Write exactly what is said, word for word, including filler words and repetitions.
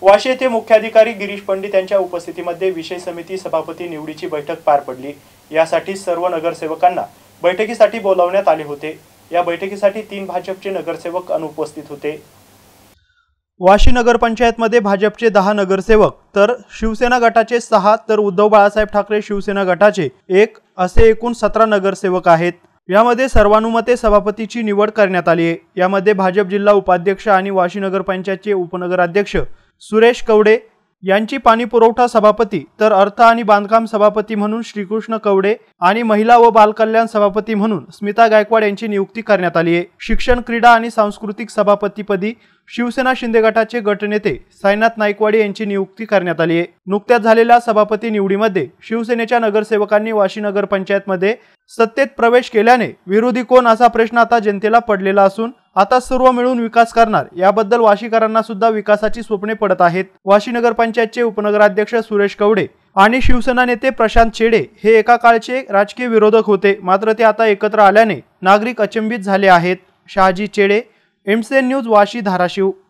वाशी येथे मुख्याधिकारी गिरीश पंडित यांच्या उपस्थितीमध्ये विषय समिती सभापती निवडीची बैठक पार पडली। यासाठी सर्व नगरसेवकांना बैठकीसाठी बोलावण्यात आले होते। या बैठकीसाठी तीन भाजपचे नगरसेवक अनुपस्थित होते। वाशी नगरपंचायत मध्ये भाजपचे दहा नगरसेवक तर शिवसेना गटाचे सहा तर उद्धव बाळासाहेब ठाकरे शिवसेना गटाचे एक असे एकूण सतरा नगरसेवक आहेत। यामध्ये सर्वानुमते सभापतीची निवड करण्यात आली आहे। यामध्ये भाजप जिल्हा उपाध्यक्ष आणि वाशी नगरपंचायतचे उपनगराध्यक्ष सुरेश कवडे यांची पाणी पुरवठा सभापती तर अर्थ आणि बांधकाम सभापती म्हणून श्रीकृष्ण कवडे आणि महिला व बालकल्याण सभापती म्हणून स्मिता गायकवाड यांची नियुक्ती करण्यात आली आहे। शिक्षण क्रीडा आणि सांस्कृतिक सभापतीपदी शिवसेना शिंदे गटाचे गटनेते साईनाथ नाईकवाडी यांची नियुक्ती करण्यात आली आहे। नुकत्याच झालेल्या सभापती निवडीमध्ये शिवसेनेच्या नगरसेवकांनी वाशी नगरपंचायतमध्ये सत्तेत प्रवेश केल्याने विरोधी कोण असा प्रश्न आता जनतेला पडलेला असून आता सर्व मिळून विकास करणार याबद्दल वाशीकरांना सुद्धा विकासाची स्वप्ने पडत आहेत। वाशी नगरपंचायतचे उपनगराध्यक्ष सुरेश कवडे आणि शिवसेना नेते प्रशांत चेडे हे एका काळचे राजकीय विरोधक होते, मात्र ते आता एकत्र आल्याने नागरिक अचंबित झाले आहेत। शहाजी चेडे, एमसीएन न्यूज, वाशी, धाराशिव।